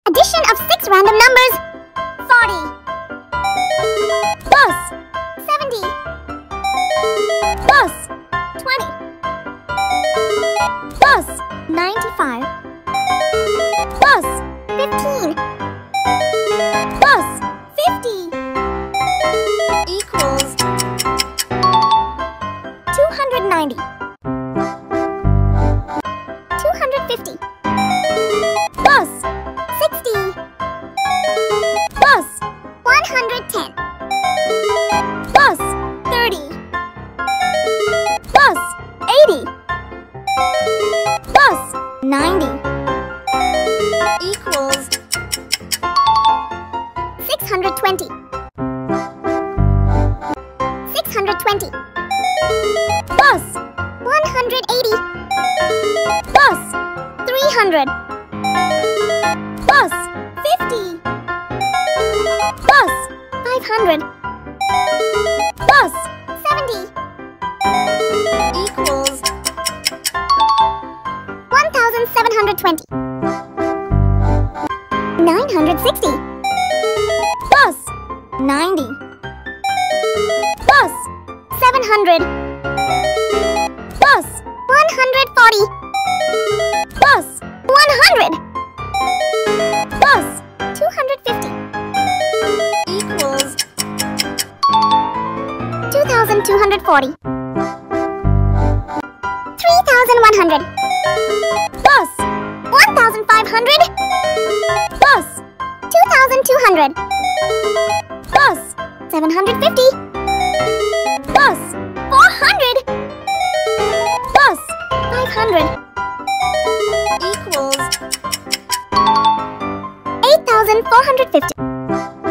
Addition of 6 random numbers. 40 plus 70 plus 20 plus 95 plus 15 plus 50 equals 290. 250 plus 60 plus 110 plus 30 plus 80 plus 90 equals 620. 620 plus 180 plus 300 plus 50 plus 500 plus 70 equals 1720. 960 plus 90 plus 700 plus 140 plus 100 plus 250 equals 2240. 3100 plus 1500 plus 2200 plus 750 plus 400 plus 500 equals 8450.